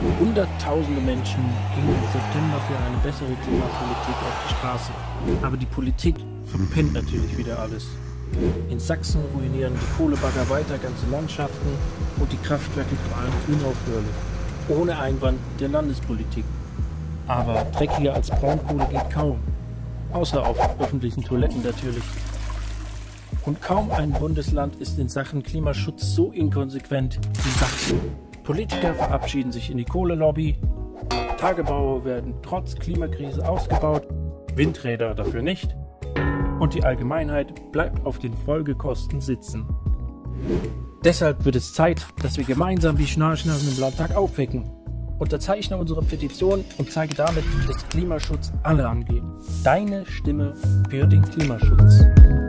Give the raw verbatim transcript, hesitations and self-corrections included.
Hunderttausende Menschen gingen im September für eine bessere Klimapolitik auf die Straße. Aber die Politik verpennt natürlich wieder alles. In Sachsen ruinieren die Kohlebagger weiter ganze Landschaften und die Kraftwerke prahlen unaufhörlich. Ohne Einwand der Landespolitik. Aber dreckiger als Braunkohle geht kaum. Außer auf öffentlichen Toiletten natürlich. Und kaum ein Bundesland ist in Sachen Klimaschutz so inkonsequent wie Sachsen. Politiker verabschieden sich in die Kohlelobby, Tagebaue werden trotz Klimakrise ausgebaut, Windräder dafür nicht und die Allgemeinheit bleibt auf den Folgekosten sitzen. Deshalb wird es Zeit, dass wir gemeinsam die Schnarchnasen im Landtag aufwecken. Unterzeichne unsere Petition und zeige damit, dass Klimaschutz alle angeht. Deine Stimme für den Klimaschutz.